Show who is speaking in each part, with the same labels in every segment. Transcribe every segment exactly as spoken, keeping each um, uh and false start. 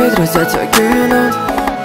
Speaker 1: ветры затягивают.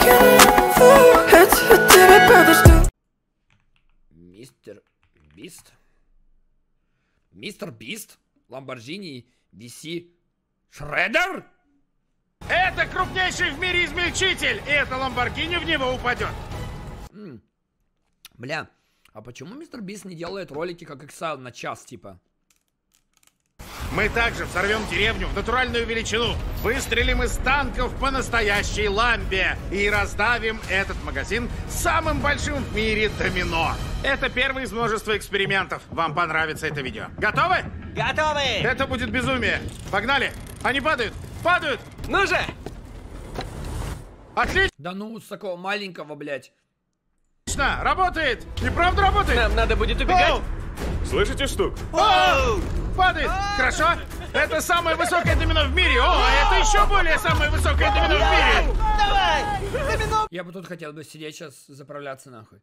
Speaker 1: Эти тебе подожду.
Speaker 2: Мистер Бист? Мистер Бист? Ламборджини ви си Шреддер?
Speaker 3: Это крупнейший в мире измельчитель, и это Ламборгини в него упадет.
Speaker 2: М. Бля, а почему мистер Бист не делает ролики как Exile на час, типа?
Speaker 3: Мы также взорвем деревню в натуральную величину, выстрелим из танков по настоящей ламбе и раздавим этот магазин самым большим в мире домино. Это первый из множества экспериментов. Вам понравится это видео. Готовы?
Speaker 4: Готовы!
Speaker 3: Это будет безумие. Погнали! Они падают! Падают!
Speaker 4: Ну же!
Speaker 3: Отлично!
Speaker 2: Да ну, с такого маленького, блядь.
Speaker 3: Работает! И правда работает!
Speaker 4: Нам надо будет убегать.
Speaker 3: Оу!
Speaker 5: Слышите стук?
Speaker 3: Оу! Падает! Хорошо! Это самое высокое домино в мире! О, а это еще более самое высокое домино в мире!
Speaker 4: Давай! Домино!
Speaker 2: Я бы тут хотел бы сидеть сейчас, заправляться нахуй.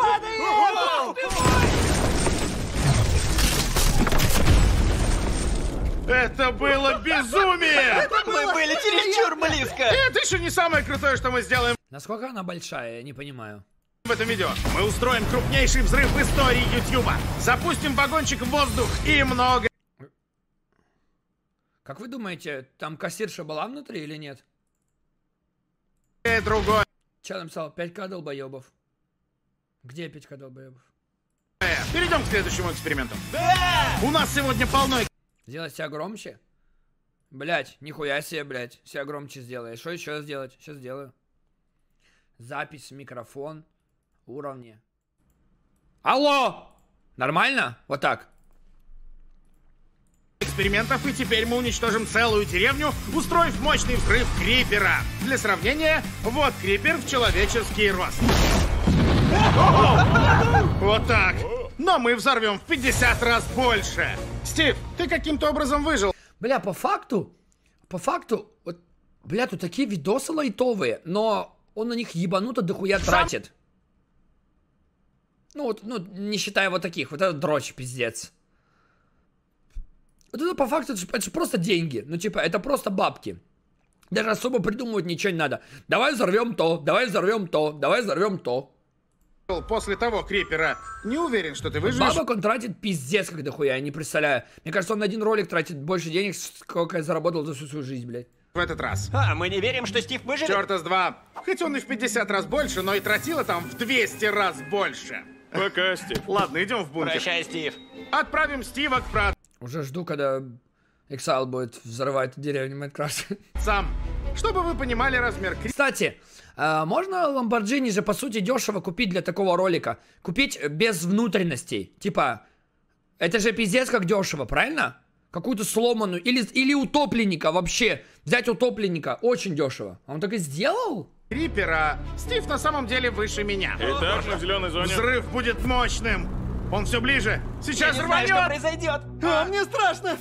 Speaker 3: Это было безумие!
Speaker 4: Мы были чересчур близко!
Speaker 3: Это еще не самое крутое, что мы сделаем
Speaker 2: Насколько она большая, я не понимаю.
Speaker 3: в этом видео. Мы устроим крупнейший взрыв в истории Ютьюба. Запустим вагончик в воздух и много...
Speaker 2: Как вы думаете, там кассирша была внутри или нет?
Speaker 3: другое.
Speaker 2: Че написал? пять ка долбоебов. Где пять ка долбоебов?
Speaker 3: Перейдем к следующему эксперименту. Да! У нас сегодня полно...
Speaker 2: Сделать себя громче? Блять, нихуя себе, блять. Себя громче сделай. Что еще сделать? Сейчас сделаю. Запись, микрофон, уровни. Алло! Нормально? Вот так.
Speaker 3: экспериментов, и теперь мы уничтожим целую деревню, устроив мощный взрыв крипера. Для сравнения, вот крипер в человеческий рост. Вот так. Но мы взорвем в пятьдесят раз больше. Стив, ты каким-то образом выжил.
Speaker 2: Бля, по факту, по факту, вот, бля, тут такие видосы лайтовые, но он на них ебануто дохуя тратит. Ну вот, ну, не считая вот таких, вот это дрочь, пиздец. Вот это по факту, это же, это же просто деньги, ну типа, это просто бабки. Даже особо придумывать ничего не надо. Давай взорвем то, давай взорвем то, давай взорвем то.
Speaker 3: После того крипера. Не уверен, что ты выживешь.
Speaker 2: Бабок он тратит пиздец как дохуя, я не представляю. Мне кажется, он на один ролик тратит больше денег, сколько я заработал за всю свою жизнь, блядь.
Speaker 3: В этот раз.
Speaker 4: А, мы не верим, что Стив выживет?
Speaker 3: Черта с два. Хоть он и в пятьдесят раз больше, но и тратила там в двести раз больше.
Speaker 5: Пока, Стив.
Speaker 3: Ладно, идем в бункер.
Speaker 4: Прощай, Стив.
Speaker 3: Отправим Стива к праотцам.
Speaker 2: Уже жду, когда Exile будет взрывать деревню Майнкрафт.
Speaker 3: Чтобы вы понимали размер крипера.
Speaker 2: Кстати, э, можно Ламборджини же по сути дешево купить для такого ролика? Купить без внутренностей. Типа, это же пиздец как дешево, правильно? Какую-то сломанную. Или, или утопленника вообще. Взять утопленника очень дешево. А он так и сделал?
Speaker 3: Крипера. Стив на самом деле выше меня.
Speaker 5: Итак, мы в зеленой зоне.
Speaker 3: Взрыв будет мощным. Он все ближе. Сейчас
Speaker 4: Я не знаю, что
Speaker 3: рванет.
Speaker 4: произойдет.
Speaker 3: А, мне страшно.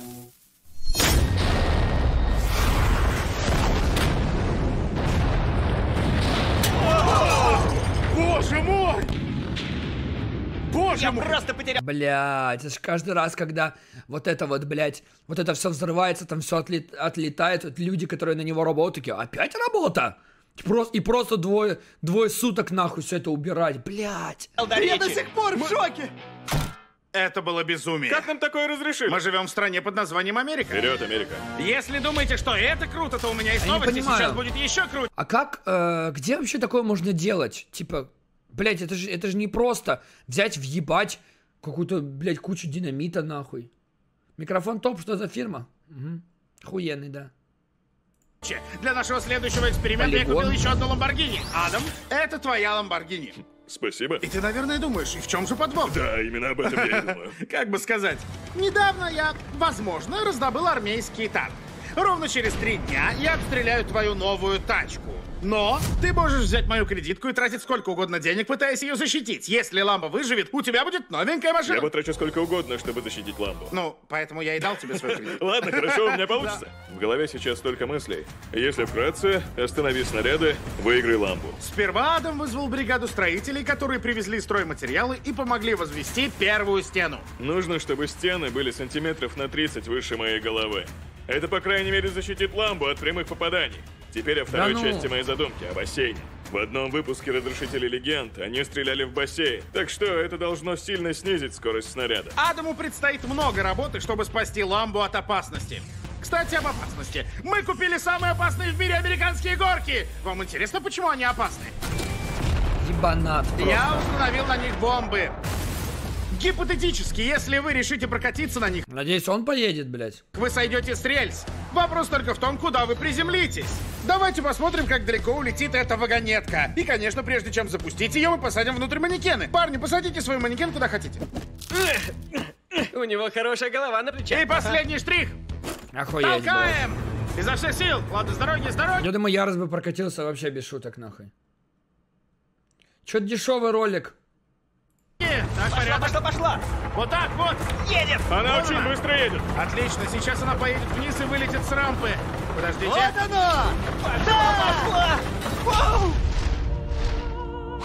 Speaker 3: Боже мой! Боже
Speaker 4: Я
Speaker 3: мой!
Speaker 4: просто потерял...
Speaker 2: Блядь, это же каждый раз, когда вот это вот, блядь, вот это все взрывается, там все отлет, отлетает, вот люди, которые на него работают, такие, опять работа? И просто, и просто двое, двое суток нахуй все это убирать, блядь.
Speaker 4: Я до сих
Speaker 3: пор в шоке! Это было безумие.
Speaker 5: Как нам такое разрешили?
Speaker 3: Мы живем в стране под названием Америка.
Speaker 5: Вперед, Америка.
Speaker 3: Если думаете, что это круто, то у меня есть
Speaker 2: Я не
Speaker 3: новости.
Speaker 2: понимаю.
Speaker 3: Сейчас будет еще круче.
Speaker 2: А как, э, где вообще такое можно делать? Типа, блядь, это же, это же не просто взять, въебать какую-то, блядь, кучу динамита нахуй. Микрофон топ, что за фирма? Угу. Охуенный, да.
Speaker 3: Для нашего следующего эксперимента
Speaker 2: Полигон.
Speaker 3: я купил еще одну Ламборгини. Адам, это твоя Ламборгини.
Speaker 5: Спасибо.
Speaker 3: И ты, наверное, думаешь, и в чем же подвох?
Speaker 5: Да, именно об этом я и думаю.
Speaker 3: Как бы сказать, недавно я, возможно, раздобыл армейский танк. Ровно через три дня я обстреляю твою новую тачку. Но ты можешь взять мою кредитку и тратить сколько угодно денег, пытаясь ее защитить. Если Ламбо выживет, у тебя будет новенькая машина.
Speaker 5: Я потрачу сколько угодно, чтобы защитить лампу.
Speaker 3: Ну, поэтому я и дал тебе свою кредитку.
Speaker 5: Ладно, хорошо, у меня получится. В голове сейчас столько мыслей. Если вкратце, останови снаряды, выиграй лампу.
Speaker 3: Сперва Адам вызвал бригаду строителей, которые привезли стройматериалы и помогли возвести первую стену.
Speaker 5: Нужно, чтобы стены были сантиметров на тридцать выше моей головы. Это, по крайней мере, защитит лампу от прямых попаданий. Теперь о второй
Speaker 2: ну.
Speaker 5: части моей задумки, о бассейне. В одном выпуске «Разрушителей легенд» они стреляли в бассейн, так что это должно сильно снизить скорость снаряда.
Speaker 3: Адаму предстоит много работы, чтобы спасти Ламбу от опасности. Кстати, об опасности. Мы купили самые опасные в мире американские горки. Вам интересно, почему они опасны?
Speaker 2: Ебанат просто.
Speaker 3: Я установил на них бомбы. Гипотетически, если вы решите прокатиться на них,
Speaker 2: Надеюсь, он поедет, блядь.
Speaker 3: вы сойдете с рельс. Вопрос только в том, куда вы приземлитесь. Давайте посмотрим, как далеко улетит эта вагонетка. И, конечно, прежде чем запустить ее, мы посадим внутрь манекены. Парни, посадите свой манекен куда хотите.
Speaker 4: У него хорошая голова на плече.
Speaker 3: И последний штрих.
Speaker 2: Охуеть, блядь.
Speaker 3: Толкаем! Изо всех сил. Ладно, с дороги, с дороги.
Speaker 2: Я думаю, Ярос бы прокатился вообще без шуток, нахуй. Чё-то дешевый ролик.
Speaker 3: Так,
Speaker 4: Пошла,
Speaker 3: порядок.
Speaker 4: пошла, пошла!
Speaker 3: Вот так вот.
Speaker 4: Едет!
Speaker 5: Она
Speaker 3: Вот
Speaker 5: очень
Speaker 3: она.
Speaker 5: быстро едет.
Speaker 3: Отлично, сейчас она поедет вниз и вылетит с рампы. Подождите.
Speaker 4: Вот оно! Пошла, пошла! Воу!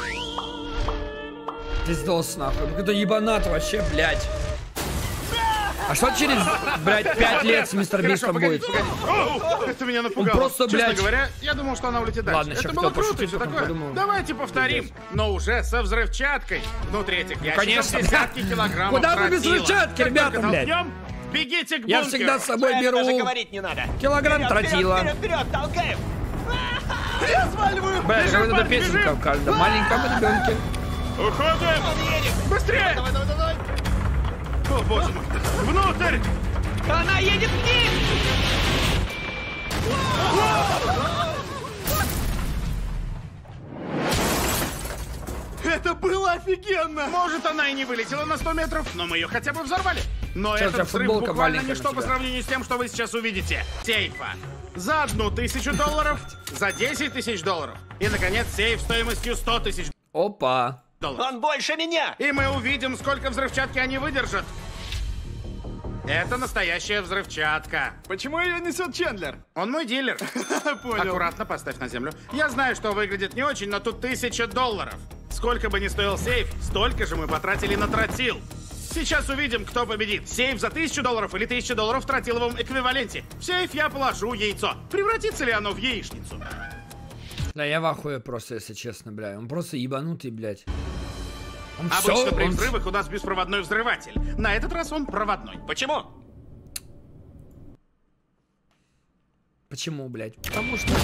Speaker 2: Пиздос, нахуй. Какой-то ебанат вообще, блядь. А что через, блядь, пять лет с мистер
Speaker 3: Хорошо,
Speaker 2: Бистом
Speaker 3: погодите,
Speaker 2: будет?
Speaker 3: погодите. О, это меня напугало.
Speaker 2: Он просто,
Speaker 3: Честно
Speaker 2: блядь.
Speaker 3: говоря, я думал, что она улетит дальше.
Speaker 2: Ладно,
Speaker 3: это
Speaker 2: щас
Speaker 3: было
Speaker 2: хотел
Speaker 3: круто и
Speaker 2: пошутить,
Speaker 3: все
Speaker 2: потом
Speaker 3: такое.
Speaker 2: подумал.
Speaker 3: Давайте повторим, но уже со взрывчаткой. Внутри этих ящиков
Speaker 2: конечно.
Speaker 3: десятки килограммов
Speaker 2: Куда вы без
Speaker 3: тротила.
Speaker 2: взрывчатки,
Speaker 3: Как
Speaker 2: ребята,
Speaker 3: только
Speaker 2: блядь?
Speaker 3: толкнем, бегите к
Speaker 2: Я
Speaker 3: бункеру.
Speaker 2: всегда с собой
Speaker 4: Это
Speaker 2: беру
Speaker 4: даже говорить не надо.
Speaker 2: килограмм
Speaker 4: Вперед,
Speaker 2: тротила.
Speaker 4: Вперед, вперед, вперед, толкаем! Я сваливаю!
Speaker 2: Блядь,
Speaker 3: Бежим,
Speaker 2: какая-то
Speaker 3: парни,
Speaker 2: песенка
Speaker 3: бежим.
Speaker 2: в каждом маленьком ребенке.
Speaker 5: Уходим!
Speaker 4: Он едет!
Speaker 3: Быстрее!
Speaker 4: Давай, давай, давай!
Speaker 3: О, боже мой. Внутрь!
Speaker 4: Она едет вниз!
Speaker 3: Это было офигенно! Может, она и не вылетела на сто метров, но мы ее хотя бы взорвали. Но
Speaker 2: Сейчас у тебя
Speaker 3: этот взрыв
Speaker 2: футболка
Speaker 3: буквально
Speaker 2: маленькая
Speaker 3: ничто
Speaker 2: на
Speaker 3: по
Speaker 2: тебя.
Speaker 3: сравнению с тем, что вы сейчас увидите. Сейфа. За одну тысячу долларов, за десять тысяч долларов. И, наконец, сейф стоимостью сто тысяч
Speaker 2: Опа.
Speaker 3: долларов.
Speaker 4: Он больше меня!
Speaker 3: И мы увидим, сколько взрывчатки они выдержат. Это настоящая взрывчатка.
Speaker 6: Почему ее несет Чендлер?
Speaker 3: Он мой дилер.
Speaker 6: Понял.
Speaker 3: Аккуратно поставь на землю. Я знаю, что выглядит не очень, но тут тысяча долларов. Сколько бы ни стоил сейф, столько же мы потратили на тротил. Сейчас увидим, кто победит. Сейф за тысячу долларов или тысяча долларов в тротиловом эквиваленте. В сейф я положу яйцо. Превратится ли оно в яичницу?
Speaker 2: Да я в ахуе просто, если честно, бля. Он просто ебанутый, блядь. Он
Speaker 3: Обычно
Speaker 2: всё,
Speaker 3: при
Speaker 2: он-
Speaker 3: взрывах у нас беспроводной взрыватель. На этот раз он проводной.
Speaker 4: Почему?
Speaker 2: Почему, блядь? Потому что...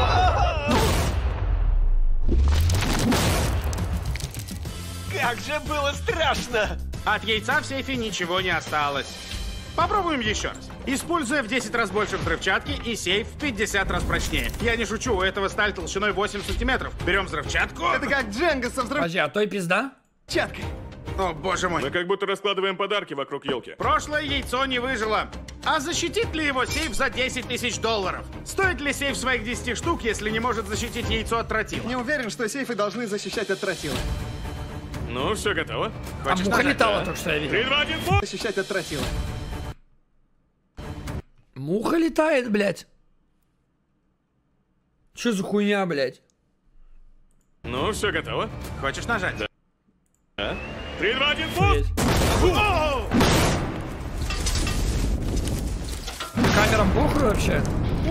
Speaker 4: Как же было страшно!
Speaker 3: От яйца в сейфе ничего не осталось. Попробуем еще раз. Используя в десять раз больше взрывчатки, и сейф в пятьдесят раз прочнее. Я не шучу, у этого сталь толщиной восемь сантиметров. Берем взрывчатку.
Speaker 6: Это как Дженга со
Speaker 2: Подожди, а той пизда?
Speaker 6: взрывчаткой.
Speaker 3: О, боже мой.
Speaker 5: Мы как будто раскладываем подарки вокруг елки.
Speaker 3: Прошлое яйцо не выжило. А защитит ли его сейф за десять тысяч долларов? Стоит ли сейф своих десяти штук, если не может защитить яйцо от тротила?
Speaker 6: Не уверен, что сейфы должны защищать от тротила.
Speaker 5: Ну, все готово.
Speaker 2: А
Speaker 3: Хочешь
Speaker 2: муха
Speaker 3: нажать?
Speaker 2: летала только что, я
Speaker 5: Три,
Speaker 2: видел.
Speaker 5: два, один, бум!
Speaker 6: Защищать от тротила.
Speaker 2: Муха летает, блядь. Че за хуйня, блядь?
Speaker 5: Ну, все готово.
Speaker 3: Хочешь нажать?
Speaker 5: А? Три, два, один, бум!
Speaker 2: Есть.
Speaker 3: Оу!
Speaker 2: Камерам похуй вообще?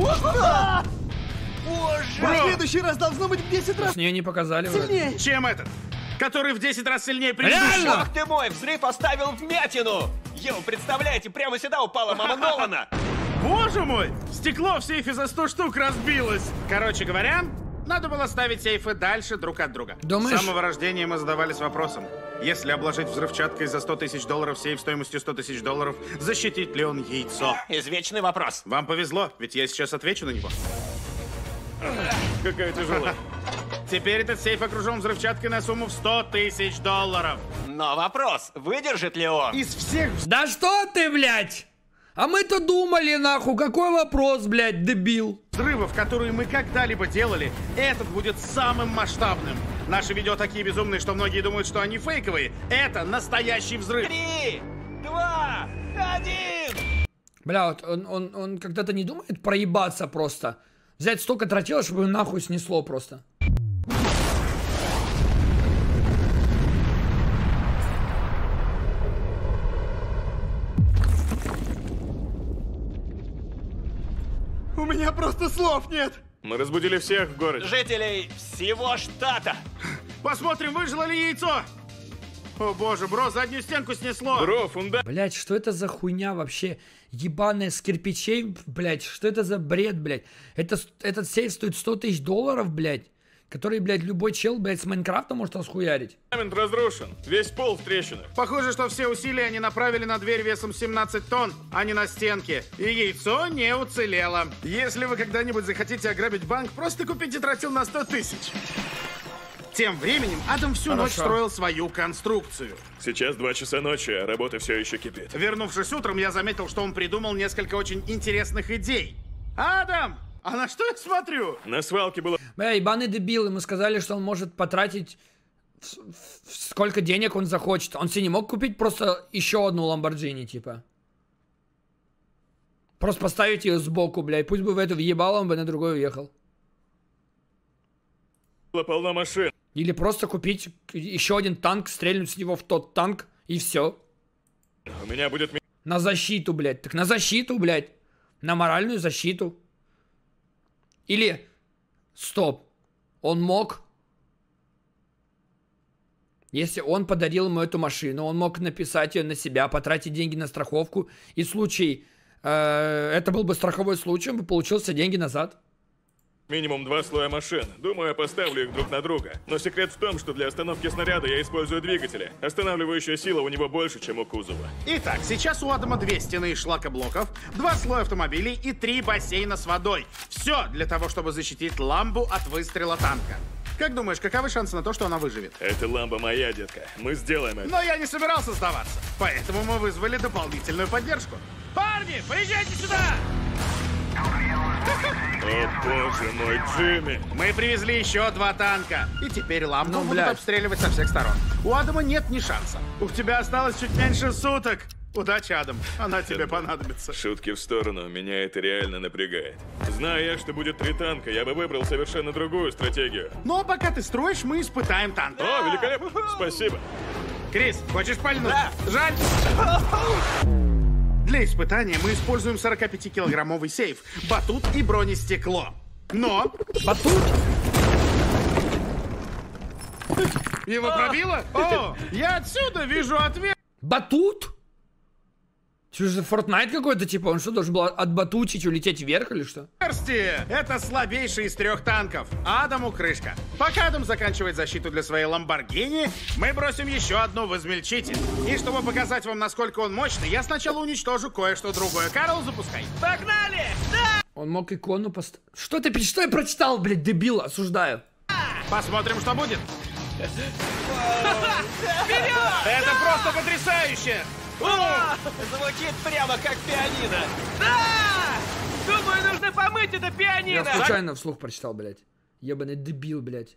Speaker 6: В следующий раз должно быть в десять раз
Speaker 2: С нее не показали вроде.
Speaker 6: сильнее.
Speaker 3: Чем этот? Который в десять раз сильнее предыдущего.
Speaker 2: Реально?
Speaker 4: Ах ты мой, взрыв оставил вмятину! Йоу, представляете, прямо сюда упала мама Нолана!
Speaker 3: Боже мой! Стекло в сейфе за сто штук разбилось. Короче говоря, надо было ставить сейфы дальше друг от друга.
Speaker 2: Думаешь?
Speaker 3: С самого рождения мы задавались вопросом. Если обложить взрывчаткой за сто тысяч долларов сейф стоимостью сто тысяч долларов, защитит ли он яйцо?
Speaker 4: Извечный вопрос.
Speaker 3: Вам повезло, ведь я сейчас отвечу на него.
Speaker 5: Какая тяжелая.
Speaker 3: Теперь этот сейф окружен взрывчаткой на сумму в сто тысяч долларов.
Speaker 4: Но вопрос, выдержит ли он?
Speaker 3: Из всех
Speaker 2: Да что ты, блядь? А мы-то думали, нахуй, какой вопрос, блядь, дебил?
Speaker 3: взрывов, которые мы когда-либо делали, этот будет самым масштабным. Наши видео такие безумные, что многие думают, что они фейковые. Это настоящий взрыв.
Speaker 4: Три, два, один!
Speaker 2: Бля, вот он, он, он когда-то не думает проебаться просто? Взять столько тротила, чтобы его нахуй снесло просто.
Speaker 6: У меня просто слов нет.
Speaker 5: Мы разбудили всех в городе.
Speaker 4: Жителей всего штата.
Speaker 3: Посмотрим, выжило ли яйцо. О боже, бро, заднюю стенку снесло.
Speaker 5: Бро, фундамент.
Speaker 2: Блять, что это за хуйня вообще? Ебаная с кирпичей, блять, что это за бред, блять? Это, этот сейф стоит сто тысяч долларов, блять, который, блять, любой чел, блять, с Майнкрафта может расхуярить.
Speaker 5: Фундамент разрушен. Весь пол в трещинах.
Speaker 3: Похоже, что все усилия они направили на дверь весом семнадцать тонн, а не на стенки. И яйцо не уцелело. Если вы когда-нибудь захотите ограбить банк, просто купите тротил на сто тысяч. Тем временем Адам всю
Speaker 2: Хорошо.
Speaker 3: ночь строил свою конструкцию.
Speaker 5: Сейчас два часа ночи, а работа все еще кипит.
Speaker 3: Вернувшись утром, я заметил, что он придумал несколько очень интересных идей. Адам! А на что я смотрю?
Speaker 5: На свалке было...
Speaker 2: Бля, ебаный дебил, ему сказали, что он может потратить в- в- сколько денег он захочет. Он себе не мог купить просто еще одну Ламборджини, типа. Просто поставить ее сбоку, бля, и пусть бы в эту въебало, он бы на другой уехал.
Speaker 5: было полно машин.
Speaker 2: Или просто купить еще один танк, стрельнуть с него в тот танк, и все.
Speaker 5: У меня будет... ми-
Speaker 2: На защиту, блядь. Так на защиту, блядь. На моральную защиту. Или... Стоп. Он мог... Если он подарил ему эту машину, он мог написать ее на себя, потратить деньги на страховку. И в случае... э, это был бы страховой случай, он бы получил все деньги назад.
Speaker 5: Минимум два слоя машин. Думаю, я поставлю их друг на друга. Но секрет в том, что для остановки снаряда я использую двигатели. Останавливающая сила у него больше, чем у кузова.
Speaker 3: Итак, сейчас у Адама две стены из шлакоблоков, два слоя автомобилей и три бассейна с водой. Все для того, чтобы защитить ламбу от выстрела танка. Как думаешь, каковы шансы на то, что она выживет?
Speaker 5: Эта ламба моя, детка. Мы сделаем это.
Speaker 3: Но я не собирался сдаваться, поэтому мы вызвали дополнительную поддержку. Парни, приезжайте сюда!
Speaker 5: О боже мой, Джимми.
Speaker 3: Мы привезли еще два танка. И теперь ламбу
Speaker 2: Ну,
Speaker 3: будут
Speaker 2: блядь.
Speaker 3: обстреливать со всех сторон. У Адама нет ни шанса. У тебя осталось чуть меньше суток. Удачи, Адам. Она тебе понадобится.
Speaker 5: Шутки в сторону, меня это реально напрягает. Зная я, что будет три танка, я бы выбрал совершенно другую стратегию.
Speaker 3: Но пока ты строишь, мы испытаем танк.
Speaker 5: О, великолепно. Спасибо.
Speaker 3: Крис, хочешь пальнуть?
Speaker 4: Да.
Speaker 3: Жаль. Для испытания мы используем сорокапятикилограммовый сейф, батут и бронестекло. Но...
Speaker 2: Батут?
Speaker 3: Его пробило? О, я отсюда вижу ответ.
Speaker 2: Батут? Что же, Fortnite какой-то, типа, он что, должен был отбатучить, улететь вверх или что?
Speaker 3: Отверстие. Это слабейший из трех танков. Адаму крышка. Пока Адам заканчивает защиту для своей Ламборгини, мы бросим еще одну в измельчитель. И чтобы показать вам, насколько он мощный, я сначала уничтожу кое-что другое. Карл, запускай.
Speaker 4: Погнали! Да!
Speaker 2: Он мог икону поставить. Что ты, пи- что я прочитал, блядь, дебил, осуждаю.
Speaker 3: Посмотрим, что будет. Это просто потрясающе.
Speaker 4: О, звучит прямо как пианино. Да! Думаю, нужно помыть это
Speaker 2: Я
Speaker 4: пианино.
Speaker 2: случайно вслух прочитал, блядь. Ебаный дебил, блядь.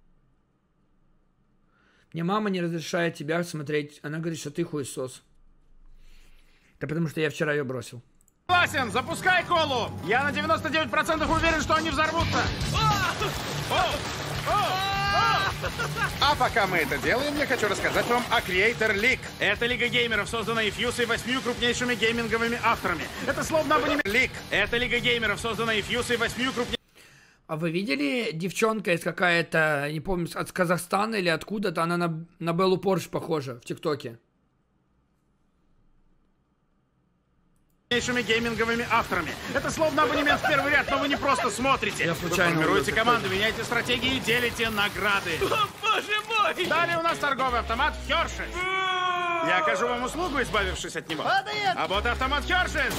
Speaker 2: Мне мама не разрешает тебя смотреть. Она говорит, что ты хуесос. Это потому, что я вчера ее бросил.
Speaker 3: Согласен, запускай колу. Я на девяносто девять процентов уверен, что они взорвутся. А пока мы это делаем, я хочу рассказать вам о Creator League. Это лига геймеров, созданная Fuse и восьмью крупнейшими гейминговыми авторами. Это словно абонемент. League. Это лига геймеров, созданная Fuse и восьмью крупнейшими...
Speaker 2: А вы видели, девчонка из какая-то, не помню, от Казахстана или откуда-то, она на, на Беллу Порш похожа в ТикТоке.
Speaker 3: крупнейшими гейминговыми авторами. Это словно абонемент в первый ряд, но вы не просто смотрите.
Speaker 2: Я
Speaker 3: Вы
Speaker 2: случайно
Speaker 3: формируете
Speaker 2: увидел
Speaker 3: команду, меняете стратегии и делите награды.
Speaker 4: О, боже мой!
Speaker 3: Далее у нас торговый автомат Хершес. Я окажу вам услугу, избавившись от него. А вот автомат Хершес.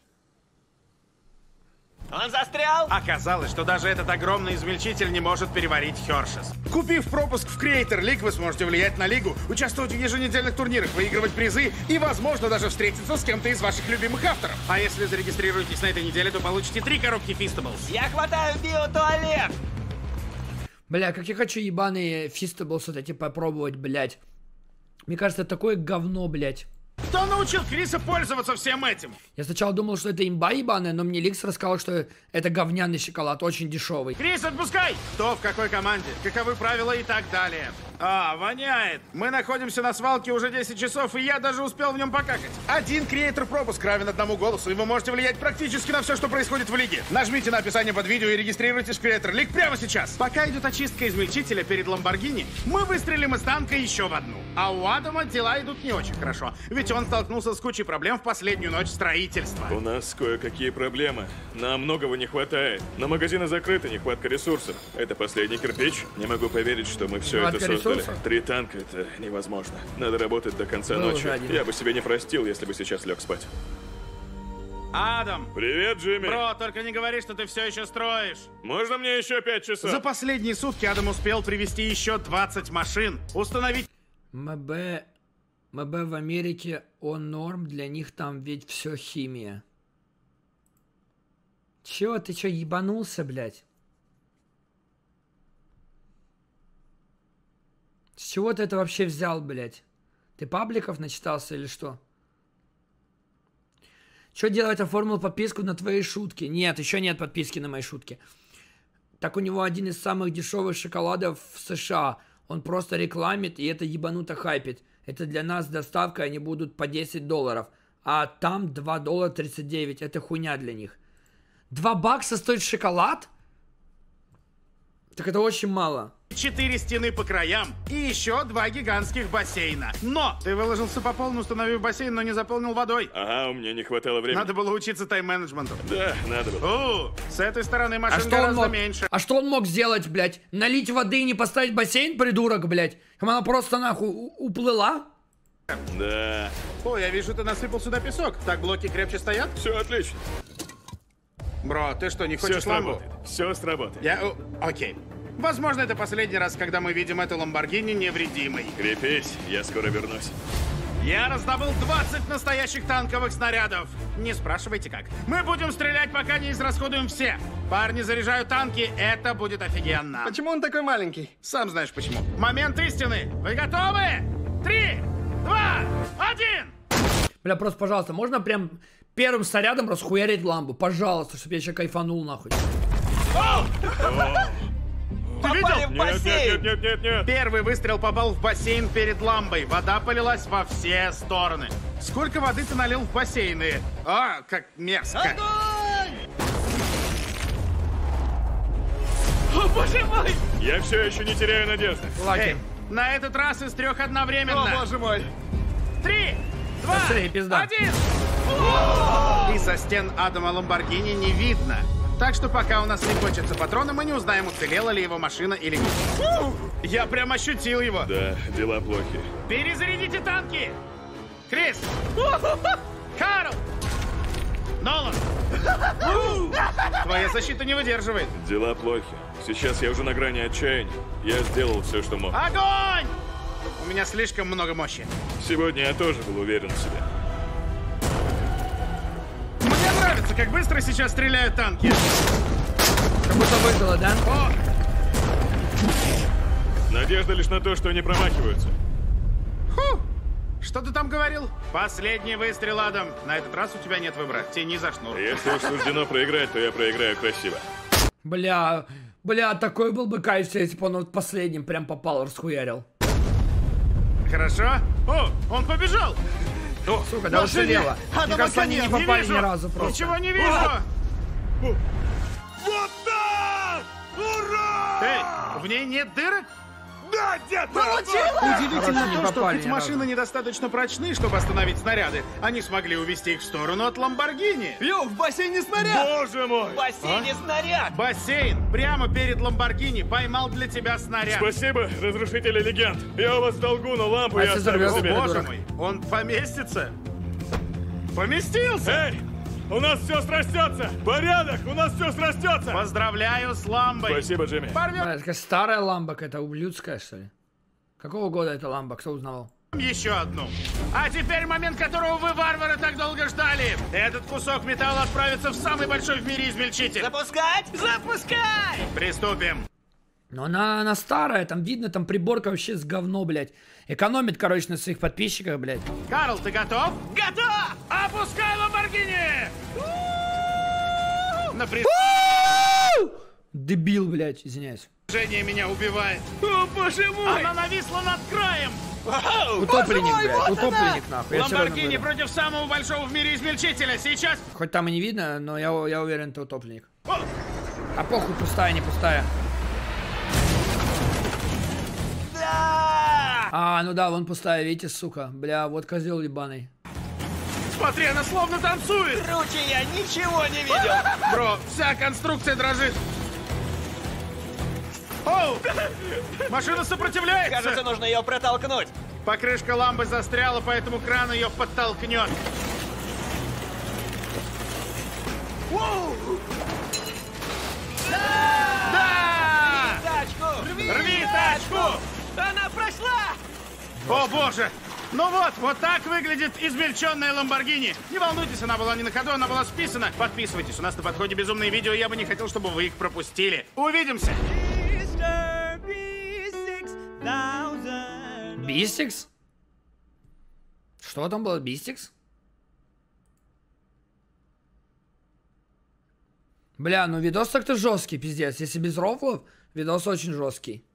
Speaker 4: Он застрял?
Speaker 3: Оказалось, что даже этот огромный измельчитель не может переварить Хершес. Купив пропуск в Creator League, вы сможете влиять на лигу, участвовать в еженедельных турнирах, выигрывать призы и, возможно, даже встретиться с кем-то из ваших любимых авторов. А если зарегистрируетесь на этой неделе, то получите три коробки Feastables.
Speaker 4: Я хватаю биотуалет.
Speaker 2: Бля, как я хочу ебаные Feastables вот эти попробовать, блядь. Мне кажется, это такое говно, блядь.
Speaker 3: Кто научил Криса пользоваться всем этим?
Speaker 2: Я сначала думал, что это имба ебаная, но мне Ликс рассказал, что это говняный шоколад, очень дешевый.
Speaker 3: Крис, отпускай! Кто в какой команде, каковы правила и так далее. А, воняет. Мы находимся на свалке уже десять часов, и я даже успел в нем покакать. Один креатор пропуск равен одному голосу, и вы можете влиять практически на все, что происходит в лиге. Нажмите на описание под видео и регистрируйтесь в креатор лиг прямо сейчас. Пока идет очистка измельчителя перед Ламборгини, мы выстрелим из танка еще в одну. А у Адама дела идут не очень хорошо, ведь он столкнулся с кучей проблем в последнюю ночь строительства.
Speaker 5: У нас кое-какие проблемы. Нам многого не хватает. На магазины закрыты, нехватка ресурсов. Это последний кирпич. Не могу поверить, что мы все
Speaker 2: Нехватка
Speaker 5: это создали.
Speaker 2: ресурсов?
Speaker 5: Три танка — это невозможно. Надо работать до конца
Speaker 2: Был
Speaker 5: ночи.
Speaker 2: уже один.
Speaker 5: Я бы себе не простил, если бы сейчас лег спать.
Speaker 3: Адам!
Speaker 5: Привет, Джимми.
Speaker 3: Бро, только не говори, что ты все еще строишь.
Speaker 5: Можно мне еще пять часов?
Speaker 3: За последние сутки Адам успел привезти еще двадцать машин, установить
Speaker 2: МБ... МБ в Америке, он норм, для них там ведь все химия. Чего, ты чё, ебанулся, блядь? С чего ты это вообще взял, блядь? Ты пабликов начитался или что? Что делать, оформил подписку на твои шутки? Нет, еще нет подписки на мои шутки. Так у него один из самых дешевых шоколадов в США. Он просто рекламит, и это ебануто хайпит. Это для нас доставка, они будут по десять долларов. А там два доллара тридцать девять. Это хуйня для них. два бакса стоит шоколад? Так это очень мало.
Speaker 3: четыре стены по краям и еще два гигантских бассейна. Но ты выложился по полной, установив бассейн, но не заполнил водой.
Speaker 5: Ага, у меня не хватало времени.
Speaker 3: Надо было учиться тайм-менеджменту.
Speaker 5: Да, надо было.
Speaker 3: О, с этой стороны
Speaker 2: А
Speaker 3: машин
Speaker 2: что, он
Speaker 3: гораздо
Speaker 2: мог,
Speaker 3: меньше.
Speaker 2: а что он мог сделать, блядь? Налить воды и не поставить бассейн, придурок, блядь? Она просто нахуй у- уплыла?
Speaker 5: Да,
Speaker 3: О, я вижу, ты насыпал сюда песок. Так блоки крепче стоят?
Speaker 5: все отлично.
Speaker 3: Бро, ты что, не
Speaker 5: Все
Speaker 3: хочешь ламбу?
Speaker 5: сработает. Все сработает.
Speaker 3: Я... о, окей. Возможно, это последний раз, когда мы видим эту Ламборгини невредимой.
Speaker 5: Крепись, я скоро вернусь.
Speaker 3: Я раздобыл двадцать настоящих танковых снарядов. Не спрашивайте как. Мы будем стрелять, пока не израсходуем все. Парни заряжают танки, это будет офигенно.
Speaker 6: Почему он такой маленький?
Speaker 3: Сам знаешь почему. Момент истины. Вы готовы? Три, два, один.
Speaker 2: Бля, просто, пожалуйста, можно прям первым снарядом расхуярить ламбу? Пожалуйста, чтобы я еще кайфанул, нахуй.
Speaker 4: Попали в
Speaker 5: Нет,
Speaker 4: бассейн!
Speaker 5: нет, нет, нет, нет.
Speaker 3: Первый выстрел попал в бассейн перед ламбой. Вода полилась во все стороны. Сколько воды ты налил в бассейны? А, как мерзко.
Speaker 4: О, боже мой!
Speaker 5: Я все еще не теряю надежды.
Speaker 2: Лаки.
Speaker 3: Эй, на этот раз из трех одновременно.
Speaker 6: О, боже мой.
Speaker 3: Три, два,
Speaker 2: Быстрее, пизда.
Speaker 3: один. Из-за стен Адама Ламборгини не видно. Так что пока у нас не кончатся патроны, мы не узнаем, уцелела ли его машина или нет. Я прям ощутил его.
Speaker 5: Да, дела плохи.
Speaker 3: Перезарядите танки! Крис! Карл! Нолан! Твоя защита не выдерживает.
Speaker 5: Дела плохи. Сейчас я уже на грани отчаяния. Я сделал все, что мог.
Speaker 3: Огонь! У меня слишком много мощи.
Speaker 5: Сегодня я тоже был уверен в себе.
Speaker 3: Мне нравится, как быстро сейчас стреляют танки.
Speaker 2: Как будто выжила, да?
Speaker 3: О,
Speaker 5: Надежда лишь на то, что они промахиваются.
Speaker 3: фу! Что ты там говорил? Последний выстрел, Адам. На этот раз у тебя нет выбора. Тяни за шнур.
Speaker 5: Если уж суждено проиграть, то я проиграю красиво.
Speaker 2: Бля, бля, такой был бы кайф, если бы он вот последним прям попал, расхуярил.
Speaker 3: Хорошо? О, он побежал!
Speaker 2: Сука, да
Speaker 6: Машине!
Speaker 2: уцелела. Мне
Speaker 6: Адама
Speaker 2: кажется, они не
Speaker 6: коня!
Speaker 3: Не
Speaker 2: попали
Speaker 3: вижу!
Speaker 2: ни разу просто.
Speaker 3: Ничего не вижу!
Speaker 5: Вот так! Ура!
Speaker 3: Эй, в ней нет дырок?
Speaker 5: Да, дед!
Speaker 3: Удивительно
Speaker 2: Короче, не
Speaker 3: то, что
Speaker 2: попали
Speaker 3: хоть
Speaker 2: ни разу.
Speaker 3: машины недостаточно прочны, чтобы остановить снаряды, они смогли увести их в сторону от Ламборгини.
Speaker 6: Йоу, в бассейне снаряд!
Speaker 5: Боже мой!
Speaker 4: В бассейне снаряд!
Speaker 3: Бассейн прямо перед Ламборгини поймал для тебя снаряд.
Speaker 5: Спасибо, разрушители легенд. Я у вас в долгу, но лампу
Speaker 2: А
Speaker 5: я
Speaker 2: если
Speaker 5: оставлю
Speaker 2: взорвётся?
Speaker 5: себе.
Speaker 3: Боже
Speaker 2: дурак.
Speaker 3: мой, он поместится? Поместился!
Speaker 5: Эй, у нас все срастется! Порядок, у нас все срастется!
Speaker 3: Поздравляю с ламбой!
Speaker 5: Спасибо, Джимми.
Speaker 3: Порвем
Speaker 2: Бля, такая старая ламба какая-то, ублюдская, что ли? Какого года эта ламба, кто узнавал?
Speaker 3: еще одну. А теперь момент, которого вы, варвары, так долго ждали. Этот кусок металла отправится в самый большой в мире измельчитель.
Speaker 4: Запускать? Запускай!
Speaker 3: Приступим.
Speaker 2: Но она, она старая, там видно, там приборка вообще с говно, блядь. Экономит, короче, на своих подписчиках, блядь.
Speaker 3: Карл, ты готов?
Speaker 4: Готов!
Speaker 3: Опускай Ламборгини! На при...
Speaker 2: Дебил, блядь, извиняюсь.
Speaker 3: Движение меня убивает.
Speaker 4: О, боже мой!
Speaker 3: Она нависла над краем.
Speaker 4: Вау!
Speaker 2: Утопленник,
Speaker 4: Боже мой,
Speaker 2: блядь,
Speaker 4: вот
Speaker 2: утопленник, нахуй. Я серьезно
Speaker 3: Ламборгини
Speaker 2: говорю.
Speaker 3: против самого большого в мире измельчителя. Сейчас...
Speaker 2: Хоть там и не видно, но я, я уверен, это утопленник. А похуй, пустая, не пустая.
Speaker 4: Да!
Speaker 2: А, ну да, вон пустая, видите, сука. Бля, вот козел ебаный.
Speaker 3: Смотри, она словно танцует.
Speaker 4: Круче я ничего не видел!
Speaker 3: Бро, вся конструкция дрожит. Оу! Машина сопротивляется.
Speaker 4: Кажется, нужно ее протолкнуть.
Speaker 3: Покрышка ламбы застряла, поэтому кран ее подтолкнет. Да!
Speaker 4: Тачку!
Speaker 3: Рви тачку!
Speaker 4: Она прошла!
Speaker 3: О боже! Ну вот, вот так выглядит измельченная Ламборгини. Не волнуйтесь, она была не на ходу, она была списана. Подписывайтесь, у нас на подходе безумные видео, я бы не хотел, чтобы вы их пропустили. Увидимся!
Speaker 2: Бистикс? Что там было, Бистикс? Бля, ну видос так-то жесткий, пиздец. Если без рофлов, видос очень жесткий.